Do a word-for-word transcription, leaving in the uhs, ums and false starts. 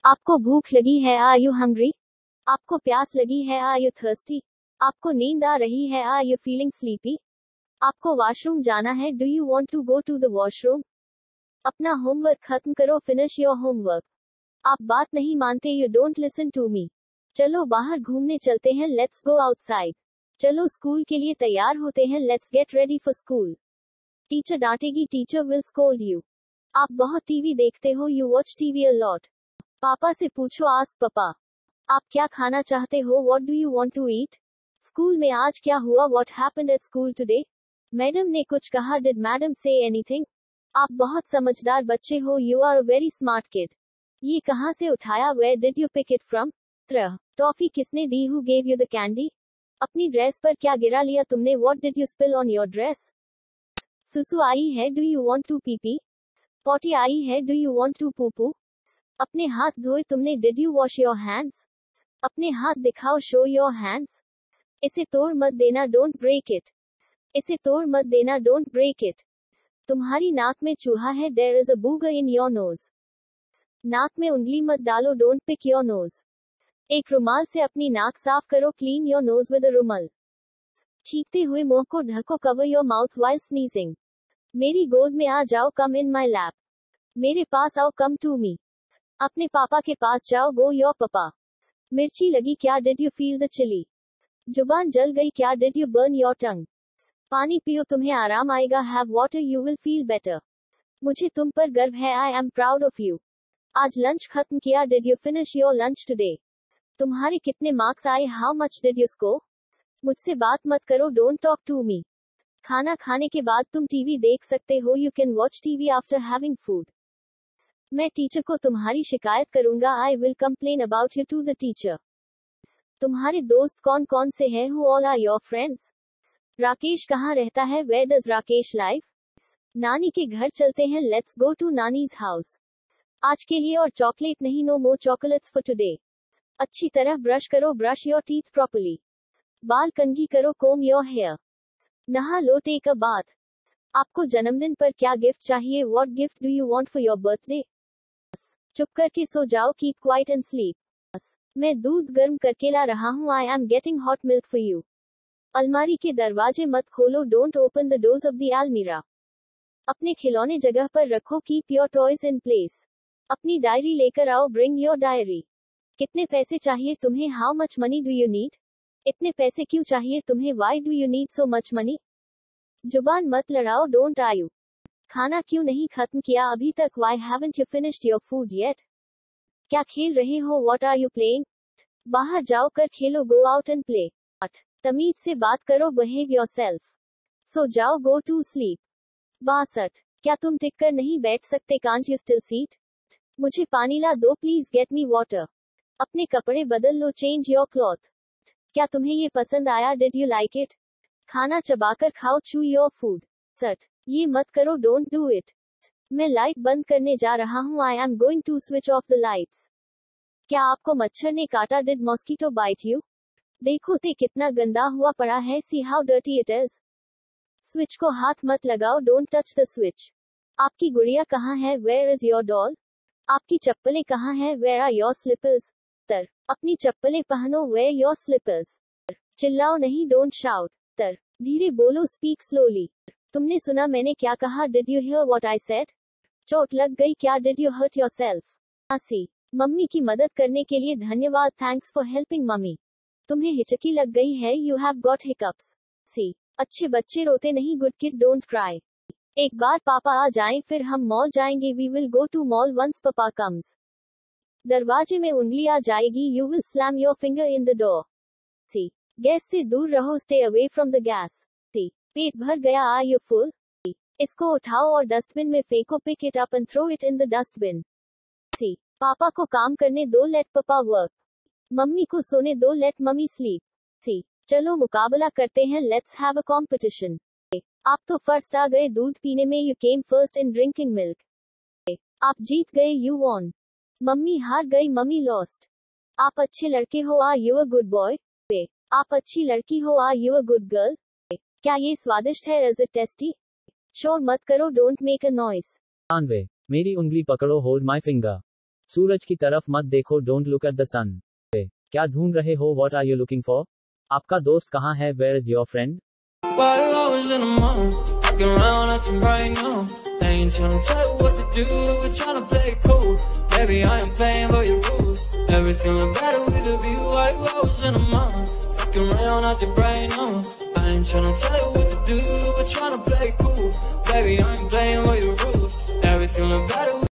आपको भूख लगी है, आर यू हंग्री? आपको प्यास लगी है, आर यू थर्स्टी? आपको नींद आ रही है, आर यू फीलिंग स्लीपी? आपको वॉशरूम जाना है, do you want to go to the washroom? अपना होमवर्क खत्म करो, फिनिश योर होमवर्क। आप बात नहीं मानते, you don't listen to me. चलो बाहर घूमने चलते हैं, लेट्स गो आउटसाइड। चलो स्कूल के लिए तैयार होते हैं, let's get ready for school. Teacher डांटेगी, टीचर विल स्कोल्ड यू। आप बहुत टीवी देखते हो, you watch TV a lot. पापा से पूछो, आस्क पापा। आप क्या खाना चाहते हो, what do you want to eat? School में आज क्या हुआ, what happened at school today? Madam ने कुछ कहा, डिड मैडम से एनीथिंग? आप बहुत समझदार बच्चे हो, you are a very smart kid. ये कहाँ से उठाया, where did you pick it from? त्र टॉफी किसने दी, who gave you the candy? अपनी ड्रेस पर क्या गिरा लिया तुमने, what did you spill on your dress? सुसु आई है, do you want to pee pee? Potty आई है, डू यू वांट टू पू पू? अपने हाथ धोए तुमने, did you wash your hands? अपने हाथ दिखाओ, शो योर हैंड्स। इसे तोड़ मत देना, डोंट ब्रेक इट। इसे तोड़ मत देना, डोंट ब्रेक इट। तुम्हारी नाक में चूहा है, there is a booger in your nose. नाक में उंगली मत डालो, डोंट पिक योर नोज। एक रुमाल से अपनी नाक साफ करो, clean your nose with a रुमाल। छींकते हुए मुंह को ढको, cover your mouth while sneezing. मेरी गोद में आ जाओ, कम इन माई लैप। मेरे पास आओ, कम टू मी। अपने पापा के पास जाओ, गो योर पापा। मिर्ची लगी क्या, did you feel the chilli? जुबान जल गई क्या, did you burn your tongue? पानी पियो, तुम्हें आराम आएगा, have water, you will feel better. मुझे तुम पर गर्व है, I am proud of you. आज लंच खत्म किया, did you finish your lunch today? तुम्हारे कितने मार्क्स आए, how much did you score? मुझसे बात मत करो, डोंट टॉक टू मी। खाना खाने के बाद तुम टीवी देख सकते हो, you can watch TV after having food. मैं टीचर को तुम्हारी शिकायत करूंगा, I will complain about you to the teacher. तुम्हारे दोस्त कौन कौन से हैं, who all are your friends? Rakesh कहाँ रहता है, वेयर डज राकेश लाइव? नानी के घर चलते हैं, let's go to nani's house. आज के लिए और चॉकलेट नहीं, no more chocolates for today. अच्छी तरह ब्रश करो, ब्रश योर टीथ प्रॉपर्ली। बाल कंघी करो, कोम योर हेयर। नहा लो, टेक अ बाथ। आपको जन्मदिन पर क्या गिफ्ट चाहिए, what gift do you want for your birthday? चुप करके सो जाओ, कीप क्वाइट एंड स्लीप। मैं दूध गर्म करके ला रहा हूँ, I am getting hot milk for you. अलमारी के दरवाजे मत खोलो, don't open the doors of the अलमीरा। अपने खिलौने जगह पर रखो, keep your toys in place. अपनी डायरी लेकर आओ, ब्रिंग योर डायरी। कितने पैसे चाहिए तुम्हें, how much money do you need? इतने पैसे क्यों चाहिए तुम्हें, why do you need so much money? जुबान मत लड़ाओ, डोंट आयू। खाना क्यों नहीं खत्म किया अभी तक, why haven't you finished your food yet? क्या खेल रहे हो, व्हाट आर यू प्लेइंग? बाहर जाओ कर खेलो, गो आउट एंड प्ले। तमीज से बात करो, बिहेव योरसेल्फ। सो जाओ, गो टू स्लीप। बासठ क्या तुम टिककर नहीं बैठ सकते, कांट यू स्टिल सीट? मुझे पानी ला दो, प्लीज गेट मी वाटर। अपने कपड़े बदल लो, चेंज योर क्लॉथ। क्या तुम्हें ये पसंद आया, डिड यू लाइक इट? खाना चबाकर खाओ, चू योर फूड। सट ये मत करो, डोंट डू इट। मैं लाइट बंद करने जा रहा हूँ, I am going to switch off the lights. क्या आपको मच्छर ने काटा, डिड मॉस्किटो बाइट यू? देखो ते कितना गंदा हुआ पड़ा है, see how dirty it is. Switch को हाथ मत लगाओ, डोंट टच द स्विच। आपकी गुड़िया कहाँ है, वेयर इज योर डॉल? आपकी चप्पलें कहाँ हैं, वेयर आर योर स्लिपर्स? तर अपनी चप्पलें पहनो, वेयर योर स्लिपर्स। चिल्लाओ नहीं, डोंट शाउट। तर धीरे बोलो, स्पीक स्लोली। तुमने सुना मैंने क्या कहा, did you hear what I said? चोट लग गई क्या, डिड यू हर्ट योरसेल्फ? आसी मम्मी की मदद करने के लिए धन्यवाद, थैंक्स फॉर हेल्पिंग मम्मी। तुम्हें हिचकी लग गई है, यू हैव गॉट हिकअप्स। सी अच्छे बच्चे रोते नहीं, गुड किड डोंट क्राई। एक बार पापा आ जाएं, फिर हम मॉल जाएंगे, we will go to mall once papa comes. दरवाजे में उंगली आ जाएगी, you will slam your finger in the door. सी गैस से दूर रहो, stay away from the gas. सी पेट भर गया, आर यू फुल? इसको उठाओ और डस्टबिन में फेंको, pick it up and throw it in the dustbin. सी पापा को काम करने दो, लेट पापा वर्क। मम्मी को सोने दो, लेट मम्मी स्लीप। सी चलो मुकाबला करते हैं, लेट्स हैव अ कॉम्पिटिशन। आप तो फर्स्ट आ गए दूध पीने में, you came first in drinking milk. आप जीत गए, यू वॉन। मम्मी हार गई, मम्मी लॉस्ट। आप अच्छे लड़के हो, are you a good boy? आप अच्छी लड़की हो, are you a good girl? क्या ये स्वादिष्ट है, इज इट टेस्टी? शोर मत करो, डोंट मेक अ नॉइस। कानवे मेरी उंगली पकड़ो, होल्ड माई फिंगर। सूरज की तरफ मत देखो, don't look at the sun. क्या ढूंढ रहे हो, what are you looking for? आपका दोस्त कहाँ है, where is your friend? While I was in the mall, walking around acting right now. I ain't tryna tell you what to do, we're tryna play it cool. Baby, I ain't playing by your rules. Everything look better with a view. While I was in the mall, walking around acting right now. I ain't tryna tell you what to do, we're tryna play it cool. Baby, I ain't playing by your rules. Everything look better with